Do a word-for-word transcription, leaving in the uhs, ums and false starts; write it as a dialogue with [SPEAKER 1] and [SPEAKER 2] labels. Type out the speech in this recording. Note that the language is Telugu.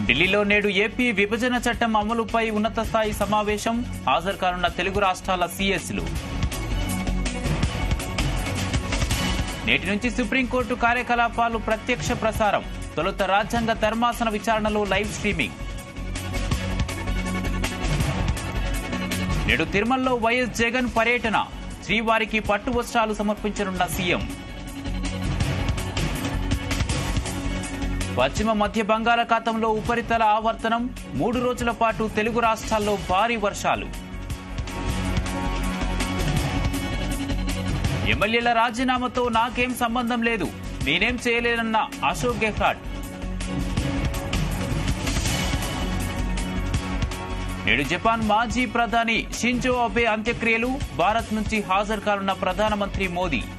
[SPEAKER 1] ఢిల్లీలో నేడు ఏపీ విభజన చట్టం అమలుపై ఉన్నత స్థాయి సమావేశం. హాజరు కానున్న తెలుగు రాష్ట్రాల సీఎస్లు. నేటి నుంచి సుప్రీంకోర్టు కార్యకలాపాలు ప్రత్యక్ష ప్రసారం. తొలుత రాజ్యాంగ ధర్మాసన విచారణలో లైవ్ స్ట్రీమింగ్. నేడు తిరుమలలో వైఎస్ జగన్ పర్యటన. శ్రీవారికి పట్టు వస్త్రాలు సమర్పించనున్న సీఎం. పశ్చిమ మధ్య బంగాళాఖాతంలో ఉపరితల ఆవర్తనం. మూడు రోజుల పాటు తెలుగు రాష్ట్రాల్లో భారీ వర్షాలు. ఎమ్మెల్యేల రాజీనామాతో నాకేం సంబంధం లేదు, నేనేం చేయలేనన్న అశోక్ గెహ్లాట్. నేడు జపాన్ మాజీ ప్రధాని షింజో అబే అంత్యక్రియలు. భారత్ నుంచి హాజరు కానున్న ప్రధానమంత్రి మోదీ.